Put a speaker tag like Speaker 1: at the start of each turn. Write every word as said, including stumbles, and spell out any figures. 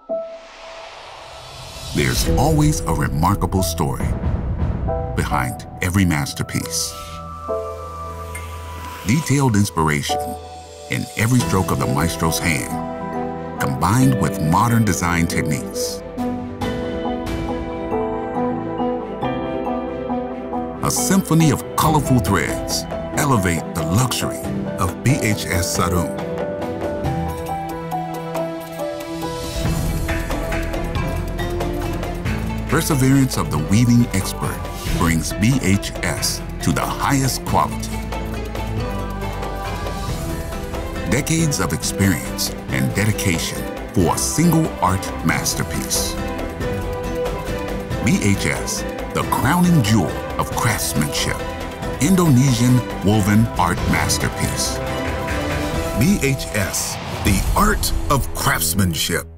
Speaker 1: There's always a remarkable story behind every masterpiece. Detailed inspiration in every stroke of the maestro's hand, combined with modern design techniques. A symphony of colorful threads elevate the luxury of B H S sarong. Perseverance of the weaving expert brings B H S to the highest quality. Decades of experience and dedication for a single art masterpiece. B H S, the crowning jewel of craftsmanship. Indonesian woven art masterpiece. B H S, the art of craftsmanship.